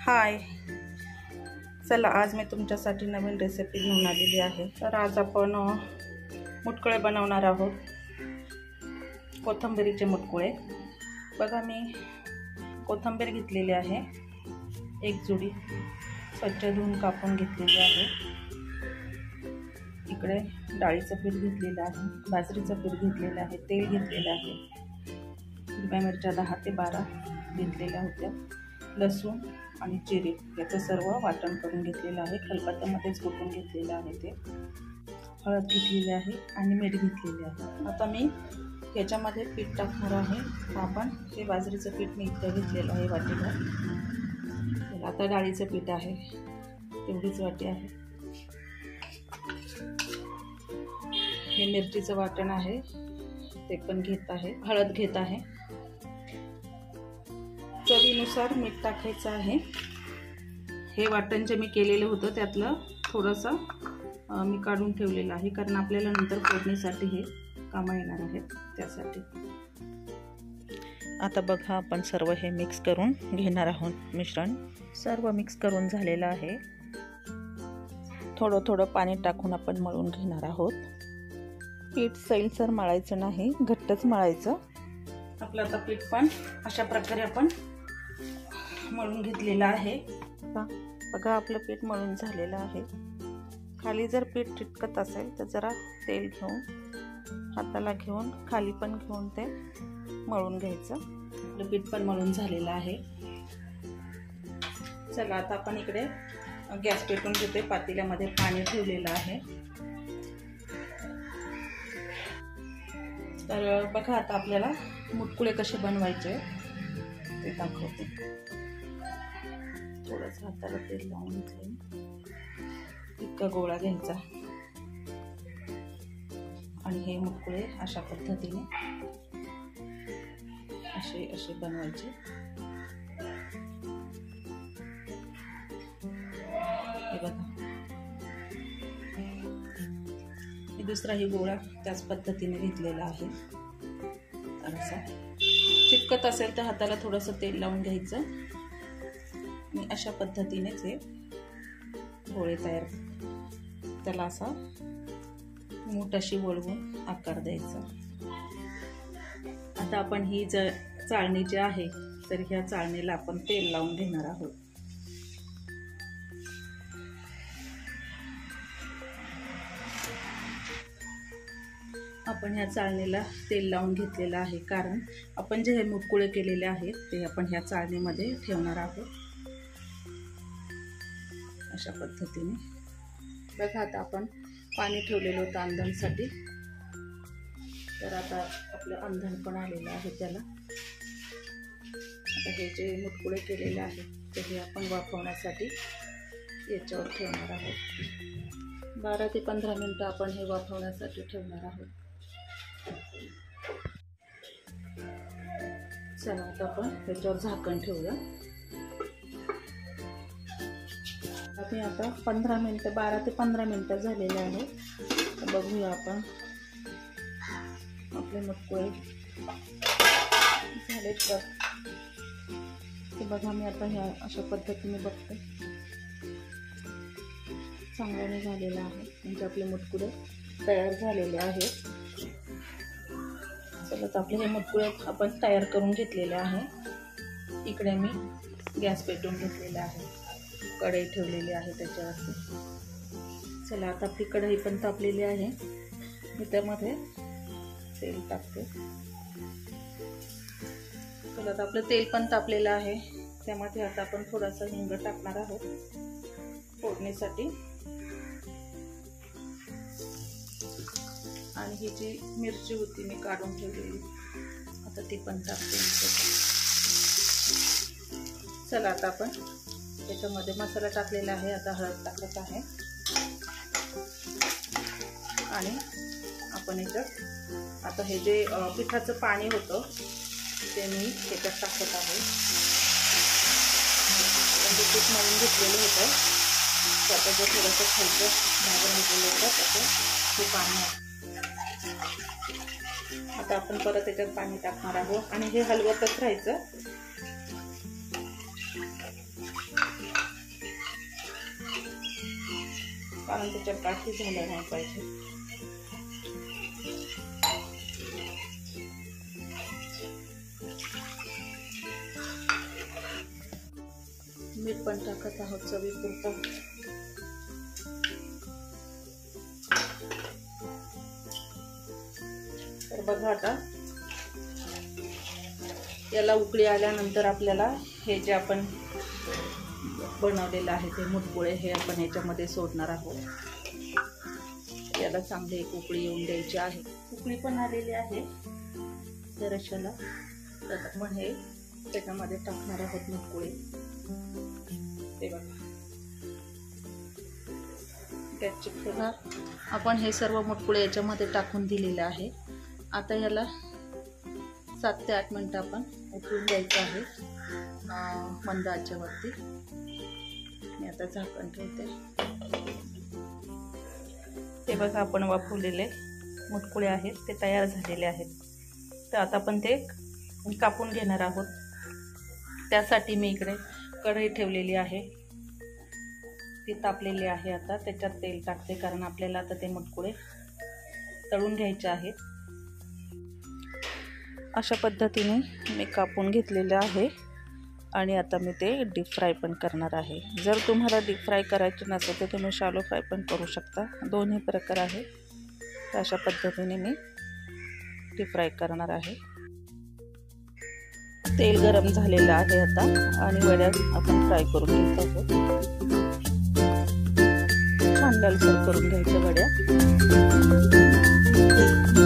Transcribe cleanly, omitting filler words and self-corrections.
हाय, चला आज मी तुमच्यासाठी नवीन रेसिपी घेऊन आलेली आहे। तर आज आपण मुटकुळे बनवणार आहोत, कोथिंबीरीचे मुटकुळे। बघा, मी कोथिंबीर घेतलेली आहे, एक जुडी स्वच्छ धुवून कापून घेतलेली आहे। इकडे डाळीचं पीठ घेतलेलं आहे, बाजरीचं पीठ घेतलेलं आहे, तेल घेतलेलं आहे, हिरव्या मिरच्या 10 ते 12 घेतलेल्या होत्या, लसूण आणि जिरे याचं सर्व वाटण करून घेतलेलं आहे, खलबत्त्यामध्येच कुटून घेतलेलं आहे। ते हळद घेतलेली आहे आणि मीठ घेतलेले आहे। आता मी याच्यामध्ये पीठ टाकणार आहे। आपण हे बाजरीचं पीठ मी इतकं घेतलेलं आहे वाटीभर। आता डाळीचं पीठ आहे, तेवढीच वाटी आहे। हे मिरचीचं वाटण आहे, ते पण घेत आहे। हळद घेत आहे, चवीनुसार मीठ टाकायचं आहे। हे वाटण जे मी केलेलं होतं त्यातलं थोडंसं मी काढून ठेवलेलं आहे, कारण आपल्याला नंतर फोडणीसाठी हे कामं येणार आहेत, त्यासाठी। आता बघा, आपण सर्व हे मिक्स करून घेणार आहोत। मिश्रण सर्व मिक्स करून झालेलं आहे। थोडं थोडं पाणी टाकून आपण मळून घेणार आहोत। पीठ सैलसर मळायचं नाही, घट्टच मळायचं। आपलं आता पीठ पण अशा प्रकारे आपण मळून घेतलेलं आहे। बघा, आपलं पीठ मळून झालेलं आहे। खाली जर पीठ चिटकत असेल तर जरा तेल घेऊन हाताला घेऊन खाली पण घेऊन ते मळून घ्यायचं। आपलं पीठ पण मळून झालेलं आहे। चला, आता आपण इकडे गॅस पेटवून घेते। पातेल्यामध्ये पाणी ठेवलेलं आहे। तर बघा, आता आपल्याला मुटकुळे कसे बनवायचे ते दाखवते। थोडंसं हाताला तेल लावून घेतलं, इतका गोळा घ्यायचा आणि हे मुटकुळे अशा पद्धतीने असे बनवायचे। हे बघा, हे दुसराही गोळा त्याच पद्धतीने घेतलेला आहे। तर असा चिटकत असेल तर हाताला थोडंसं तेल लावून घ्यायचं आणि अशा पद्धतीनेच हे गोळे तयार, त्याला असा मूठ अशी वळवून आकार द्यायचा। आता आपण ही चाळणी जी आहे, तर ह्या चाळणीला आपण तेल लावून घेणार आहोत। आपण ह्या चाळणीला तेल लावून घेतलेलं आहे, कारण आपण जे हे मुटकुळे केलेले आहेत ते आपण ह्या चाळणीमध्ये ठेवणार आहोत, अशा पद्धतीने। बघा, आता आपण पाणी ठेवलेलं होतं अंधणसाठी, तर आता आपलं अंधण पण आलेलं आहे त्याला। आता हे जे मुटकुळे केलेले आहेत ते हे आपण वाफवण्यासाठी याच्यावर ठेवणार आहोत। 12 ते 15 मिनिटं आपण हे वाफवण्यासाठी ठेवणार आहोत। चला, आता आपण त्याच्यावर झाकण ठेवूया। आता 15 मिनिटं, 12 ते 15 मिनिटं झालेले आहे। तर बघूया आपण आपले मुटकुळे झालेत का ते बघा। मी आता ह्या अशा पद्धतीने बघते, चांगल्याने झालेलं आहे, म्हणजे आपले मुटकुळे तयार झालेले आहेत। चला, तर आपले हे मुटकुळे आपण तयार करून घेतलेले आहे। इकडे मी गॅस पेटवून घेतलेला आहे, कढई ठेवलेली आहे त्याच्यावरती। चला, आता आपली कढई पण तापलेली आहे, मी त्यामध्ये तेल टाकते। चला, आता आपलं तेल पण तापलेलं आहे, त्यामध्ये आता आपण थोडासा हिंग टाकणार आहोत फोडणीसाठी। आणि ही जी मिरची होती मी काढून ठेवलेली, आता ती पण टाकते। चला, आता आपण त्याच्यामध्ये मसाला टाकलेला आहे, आता हळद टाकत आहे आणि आपण याच्यात आता हे जे पिठाचं पाणी होतं ते मी त्याच्यात टाकत आहे। म्हणजे पीठ मळून घेतलेलं होतं, त्याचं जे थोडंसं खालचं भाजून घेतलेलं होतं त्याचं हे पाणी आहे। आता आपण परत याच्यात पाणी टाकणार आहोत आणि हे हलवतच राहायचं। कारण त्याच्या काठी झाल्या नाही पाहिजे. मीठ पण टाकत आहोत चवीपुरतं. तर बघा आता याला उकळी आल्यानंतर आपल्याला हे जे आपण बनवलेलं आहे ते मुटकुळे हे आपण याच्यामध्ये सोडणार आहोत. याला चांगली एक उकळी येऊन द्यायची आहे. उकळी पण आलेली आहे जराशाला. तर आपण हे त्याच्यामध्ये टाकणार आहोत मुटकुळे. ते बघा गॅसची फ्लेम. आपण हे सर्व मुटकुळे याच्यामध्ये टाकून दिलेले आहे. आता याला 7 ते 8 मिनिटं आपण उकळून द्यायचं आहे मंद आचेवरती. मी आता झाकण ठेवते. ते बघा आपण वाफवलेले मुटकुळे आहेत ते तयार झालेले आहेत. तर आता आपण ते कापून घेणार आहोत. त्यासाठी मी इकडे कढई ठेवलेली आहे. ती तापलेली आहे. आता त्याच्यात तेल टाकते कारण आपल्याला आता ते मुटकुळे तळून घ्यायचे आहेत. अशा पद्धतीने मी कापून घेतलेले आहे आणि आता मी ते डीप फ्राय पण करणार आहे. जर तुम्हाला डीप फ्राय करायचे नसेल तर तुम्ही शॅलो फ्राय पण करू शकता. दोन्ही प्रकार आहे. तर अशा पद्धतीने मी डीप फ्राय करणार आहे. तेल गरम झालेलं आहे आता आणि वड्या आपण फ्राय करून घेत आहोत. छान लालसर करून घ्यायच्या वड्या.